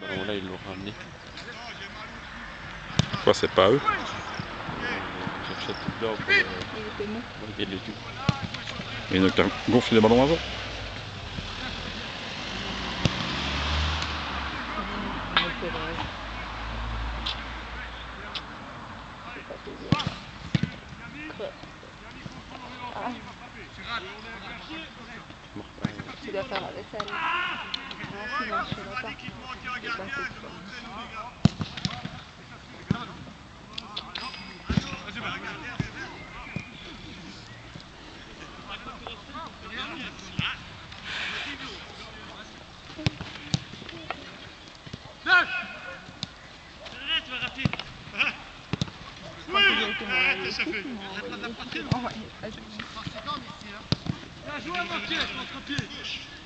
Alors là, ils l'ont ramené. Quoi, c'est pas eux? J'achète tout là pour Il était mou. enlever les yeux. Et donc, t'as gonflé les ballons avant? C'est vrai. Ah. Tu dois faire la vaisselle. Ah, sinon, je sais pas. Je sais pas c'est quoi. Bien joué, Mathieu, contre-pied.